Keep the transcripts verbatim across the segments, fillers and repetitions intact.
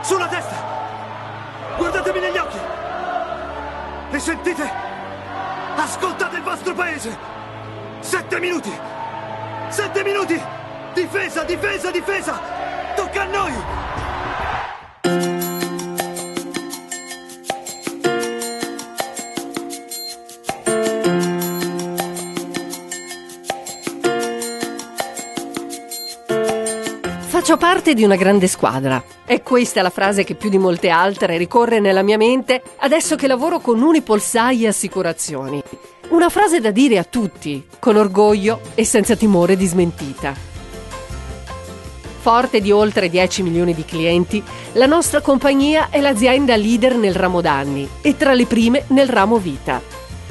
Sulla testa! Guardatemi negli occhi! E sentite? Ascoltate il vostro paese! Sette minuti! Sette minuti! Difesa, difesa, difesa! Tocca a noi! Faccio parte di una grande squadra. È questa la frase che più di molte altre ricorre nella mia mente adesso che lavoro con Unipol S A I Assicurazioni. Una frase da dire a tutti, con orgoglio e senza timore di smentita. Forte di oltre dieci milioni di clienti, la nostra compagnia è l'azienda leader nel ramo danni e tra le prime nel ramo vita.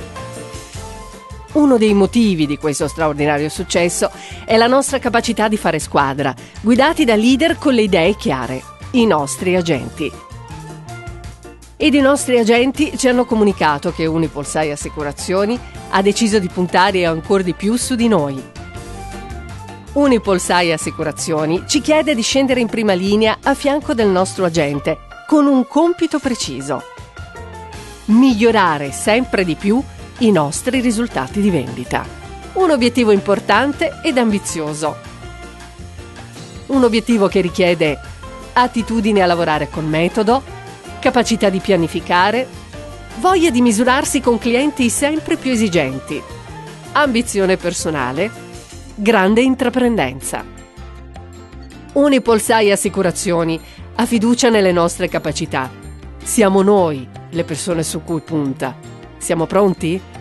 Uno dei motivi di questo straordinario successo è la nostra capacità di fare squadra, guidati da leader con le idee chiare, i nostri agenti. Ed i nostri agenti ci hanno comunicato che Unipol S A I Assicurazioni ha deciso di puntare ancora di più su di noi. Unipol S A I Assicurazioni ci chiede di scendere in prima linea a fianco del nostro agente con un compito preciso: migliorare sempre di più i nostri risultati di vendita. Un obiettivo importante ed ambizioso. Un obiettivo che richiede attitudine a lavorare con metodo, capacità di pianificare, voglia di misurarsi con clienti sempre più esigenti, ambizione personale, grande intraprendenza. Unipol S A I Assicurazioni ha fiducia nelle nostre capacità. Siamo noi le persone su cui punta. Siamo pronti?